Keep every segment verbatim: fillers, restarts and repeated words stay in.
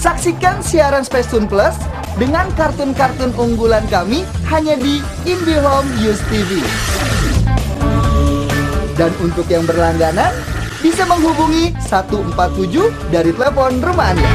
Saksikan siaran Space Tune Plus dengan kartun-kartun unggulan kami hanya di IndiHome News T V. Dan untuk yang berlangganan, bisa menghubungi satu empat tujuh dari telepon rumah Anda.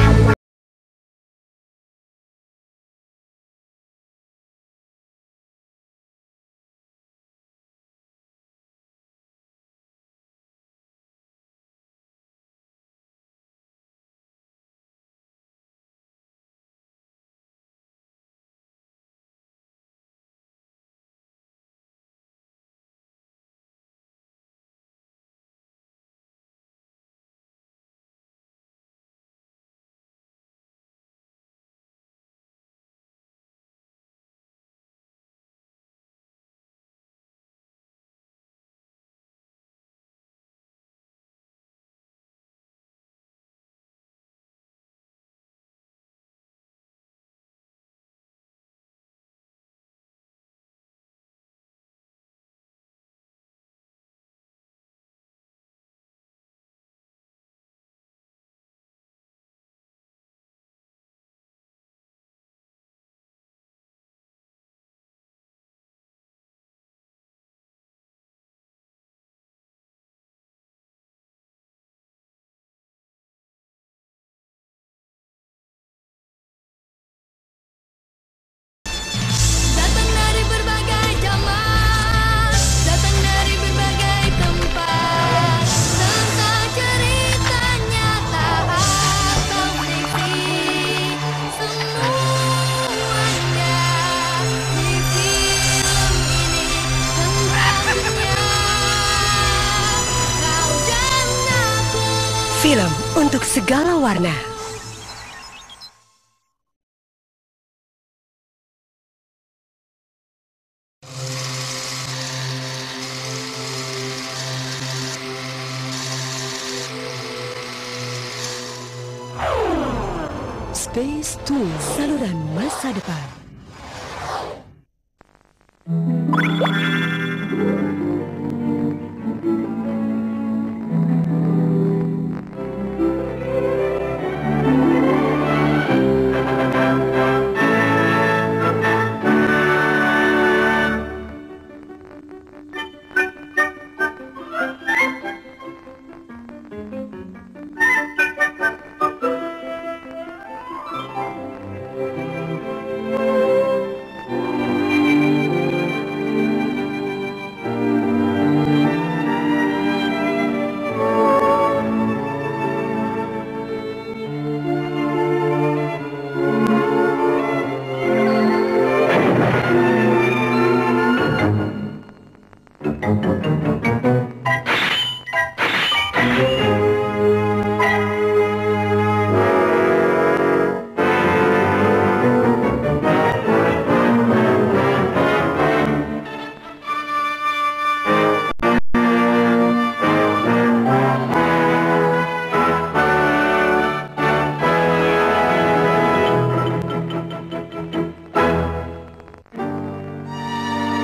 Film untuk segala warna. Space Tune, saluran masa depan. Thank you.